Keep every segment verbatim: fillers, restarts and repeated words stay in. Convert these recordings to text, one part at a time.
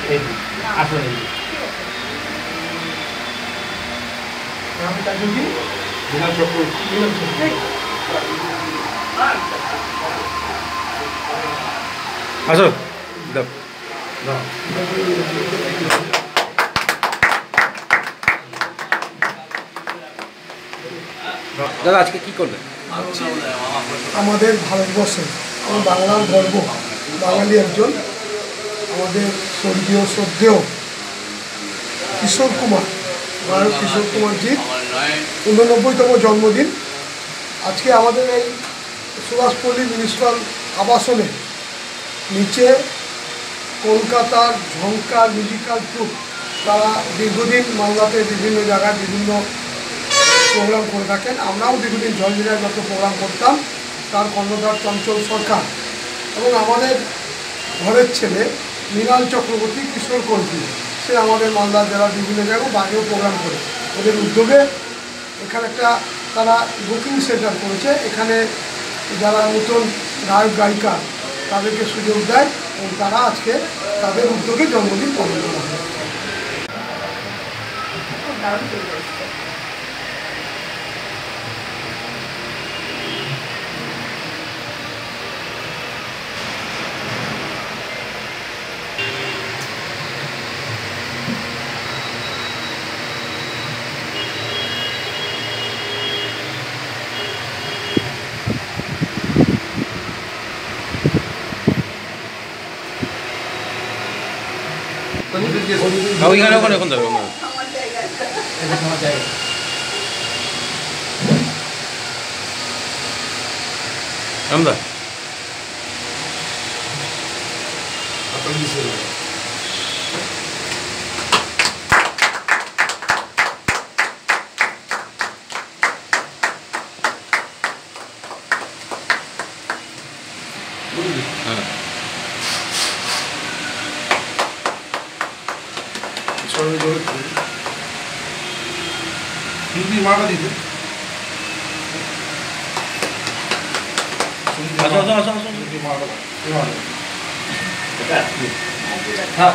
আসুন বিনা চক্রবর্তী আসো দাদা আজকে কি করবেন? আমাদের ভারতবর্ষে এবং বাংলার গর্ব বাঙালি একজন আমাদের স্বর্গীয় শ্রদ্ধেয় কিশোর কুমার নায়ক কিশোর কুমারজির ঊননব্বইতম জন্মদিন। আজকে আমাদের এই সুভাষপল্লী মিউনিসিপ্যাল আবাসনে নিচে কলকাতার ঝঙ্কার মিউজিক্যাল ট্রুপ তারা দীর্ঘদিন মালদাতে বিভিন্ন জায়গায় বিভিন্ন প্রোগ্রাম করে থাকেন। আমরাও দীর্ঘদিন জলজিরায় যত প্রোগ্রাম করতাম তার কর্ণধার চঞ্চল সরকার এবং আমাদের ঘরের ছেলে মৃণাল চক্রবর্তী কিশোর কল্পী সে আমাদের মালদা জেলার বিভিন্ন জায়গায় বাইরেও প্রোগ্রাম করে। ওদের উদ্যোগে এখানে একটা তারা বুকিং সেন্টার করেছে, এখানে যারা নতুন গায়ক গায়িকা তাদেরকে সুযোগ দেয় এবং তারা আজকে তাদের উদ্যোগে জন্মদিন পালন করা হয়। ওইখানে ওখানে এখন যাবে আমরা হ্যাঁ হিন্দি মারা দিতে আসো আসো আসো আসো হিন্দি মারা হ্যাঁ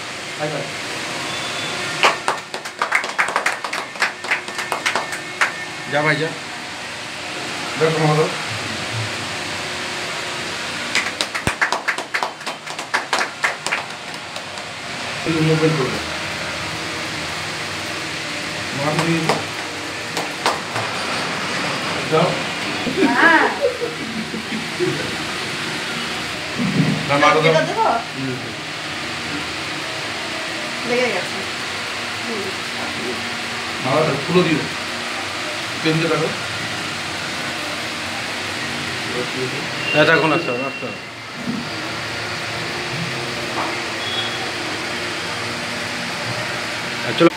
যা ভাই যা দেখো মারা মোবাইল করবে মামি যাও না মারা দাও মারা দাও খুলে দিও কেন্দ্রে রাখো এটা এখন আসতে হবে আসতে হবে চলো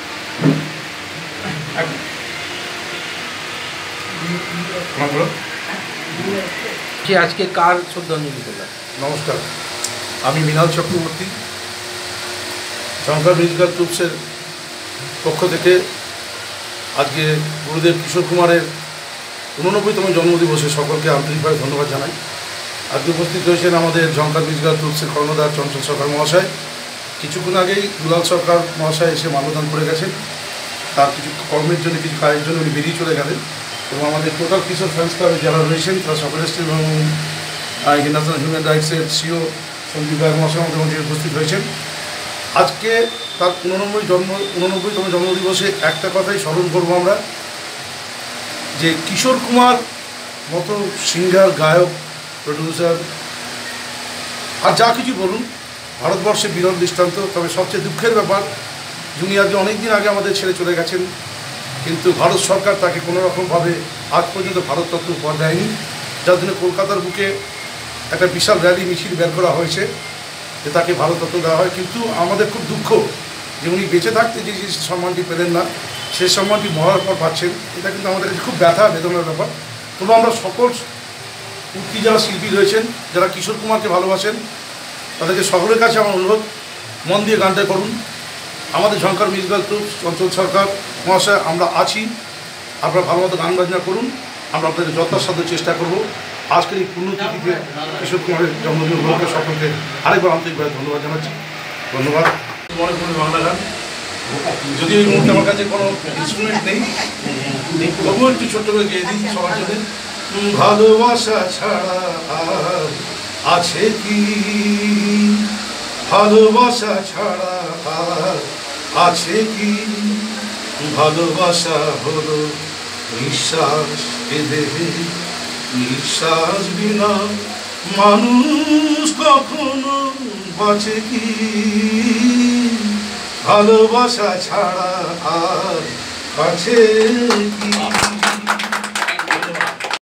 কি আজকে কার শ্রদ্ধাঞ্জলি করলাম? নমস্কার, আমি মৃণাল চক্রবর্তী ঝঙ্কার মিউজিক্যাল ট্রুপসের পক্ষ থেকে আজকে গুরুদেব কিশোর কুমারের ঊননব্বইতম জন্মদিবসে সকলকে আন্তরিকভাবে ধন্যবাদ জানাই। আজকে উপস্থিত রয়েছেন আমাদের ঝঙ্কার মিউজিক্যাল ট্রুপসের কর্ণধার চঞ্চল সরকার মহাশয়। কিছুক্ষণ আগেই দুলাল সরকার মহাশয় এসে মাল্যদান করে গেছেন, তার কিছু কর্মের জন্য কিছু কাজের জন্য উনি বেরিয়ে চলে গেলেন এবং আমাদের টোটাল কিশোর ফ্যান্স ক্লাবে যারা রয়েছেন তারা সকলে এসেছেন এবং ন্যাশনাল হিউম্যান রাইটসের সিও সঞ্জীব রায় মহাশয় আমাদের মধ্যে উপস্থিত হয়েছেন। আজকে তার উননব্বই জন্ম উননব্বইতম জন্মদিবসে একটা কথাই স্মরণ করবো আমরা, যে কিশোর কুমার মতো সিঙ্গার, গায়ক, প্রডিউসার আর যা কিছু বলুন ভারতবর্ষে বিরল দৃষ্টান্ত। তবে সবচেয়ে দুঃখের ব্যাপার যিনি আগে অনেক দিন আগে আমাদের ছেড়ে চলে গেছেন, কিন্তু ভারত সরকার তাকে কোনো রকমভাবে আজ পর্যন্ত ভারতরত্ন উপহার দেয়নি, যার জন্য কলকাতার বুকে একটা বিশাল র্যালি মিছিল বের করা হয়েছে যে তাকে ভারতরত্ন দেওয়া হয়। কিন্তু আমাদের খুব দুঃখ যে উনি বেঁচে থাকতে যে যে সম্মানটি পেলেন না, সেই সম্মানটি মরার পর পাচ্ছেন। এটা কিন্তু আমাদের কাছে খুব ব্যথা বেদনার ব্যাপার। তবু আমরা সকল উঠতি যারা শিল্পী রয়েছেন, যারা কিশোর কুমারকে ভালোবাসেন, তাদেরকে সকলের কাছে আমার অনুরোধ, মন দিয়ে গানটা করুন। আমাদের ঝঙ্কার মিউজিক্যাল ট্রুপ চঞ্চল সরকার মহাশয় আমরা আছি, আপনারা ভালো মতো গান বাজনা করুন, আমরা আপনাদের যথাসাধ্য চেষ্টা করব। আজকের এই পুণ্যতিথিতে কিশোর কুমারের জন্মদিন উপলক্ষে সকলকে আরেকবার আন্তরিকভাবে ধন্যবাদ জানাচ্ছি। ধন্যবাদ। মনে করি বাংলা গান, যদি এই মুহূর্তে আমার কাছে কোনো ইনস্ট্রুমেন্ট নেই, তবুও একটু ছোট্ট করে গিয়ে দিই সবার জন্য। ভালোবাসা ছাড়া আর আছে কি, ভালোবাসা ছাড়া আর আছে কি, ভালোবাসা হলো নিঃশ্বাস এদের, নিঃশ্বাস বিনা মানুষ কখনো বাঁচে কি, ভালোবাসা ছাড়া আর আছে কি।